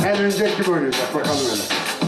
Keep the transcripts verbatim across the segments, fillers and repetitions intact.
Eğlenecek gibi oynayacak bakalım öyle.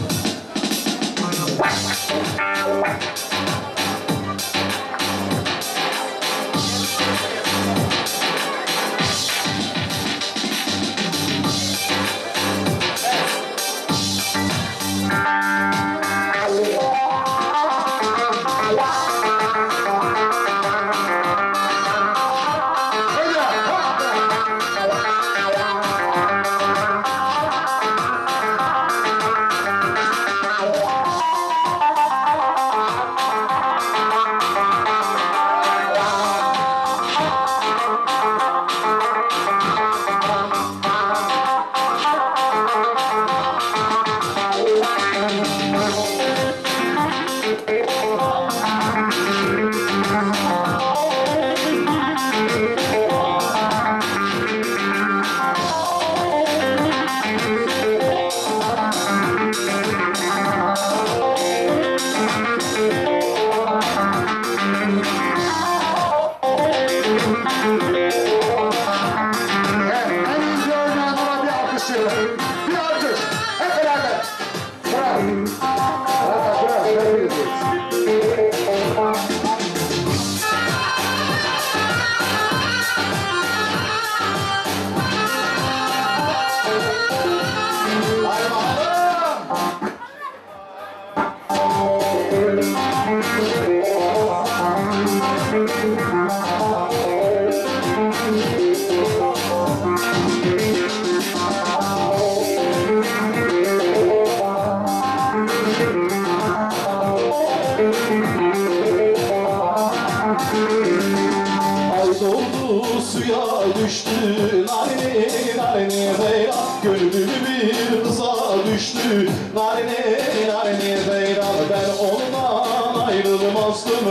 Düştü narini narini beyran, gönlüm bir kıza düştü narini narini beyran, ben ondan ayrılmazdım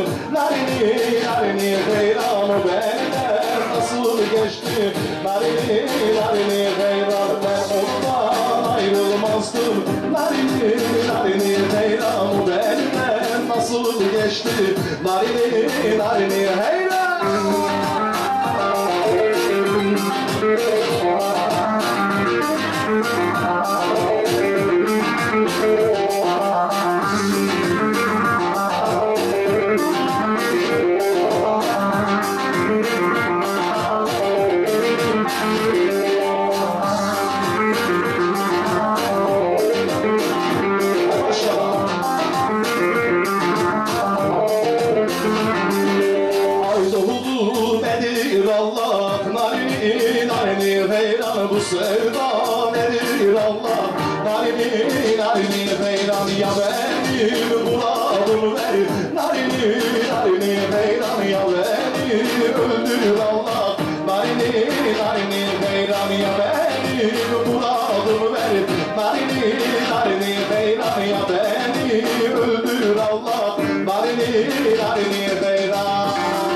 narini narini beyran, benden nasıl geçti narini narini beyran, ben ondan ayrılmazdım narini narini beyran, benden nasıl geçti narini narini beyran. Bu sevda nedir Allah, narini narini beyran, ya benim muradım ver, narini narini beyran, ya beni öldür Allah, narini narini beyran, ya benim muradım ver, narini narini beyran, ya beni öldür Allah, narini narini beyran.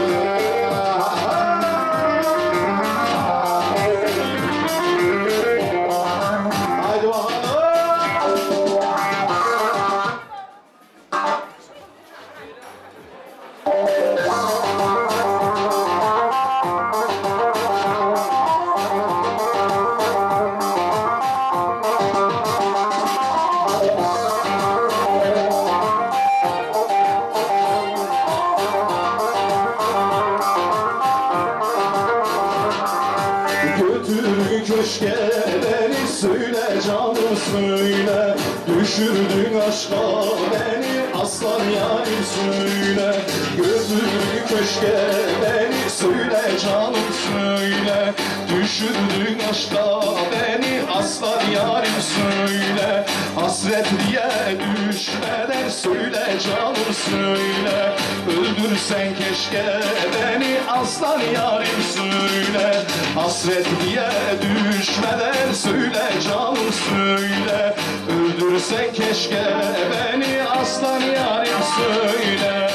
Köşke beni söyle canım söyle, düşürdün aşka beni aslan yarim söyle, götür köşke beni söyle canım söyle, düşürdün aşka beni aslan yarim söyle, hasretliye düşmeden söyle canım söyle, öldürsen keşke beni aslan yarim söyle, hasretliye düşmeden söyle canım söyle, öldürsen keşke beni aslan yarim söyle.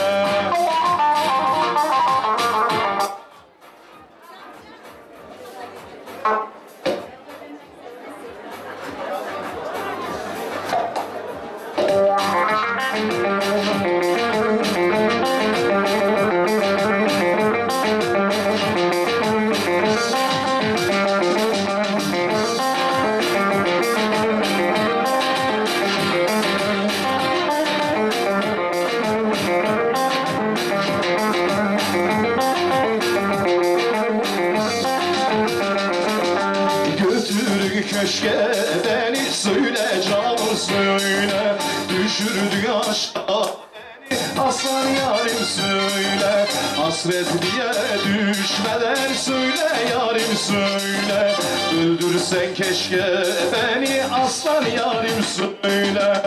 Götür köşke beni söyle canım söyle. Düşürdün aşka beni aslan yarim söyle. Hasret diye düşmeler söyle yarim söyle. Öldürsen keşke beni aslan yarim söyle.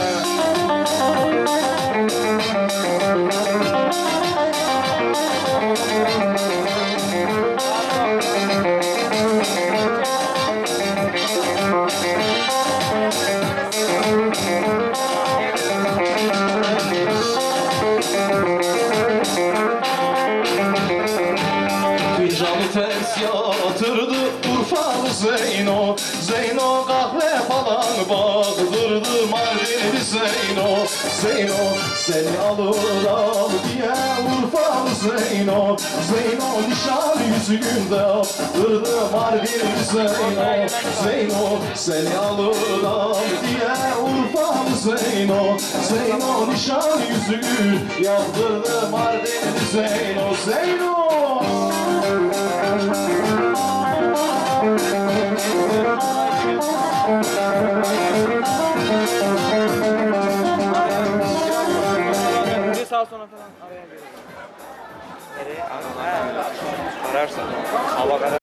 Fincanı ters yatırdı Urfalı Zeyno. Zeyno kahve falan bağdırdı Mardinli Zeyno. Zeyno seni alır al diye Urfalı Zeyno. Zeyno nişan yüzüğünde attırdı Mardinli Zeyno. Zeyno seni alır al diye Urfalı Zeyno. Zeyno nişan yüzüğü yaptırdı Mardinli Zeyno. Zeyno Bir saat sonra falan araya gelirim. Nereye? Ha, ararsan. Hava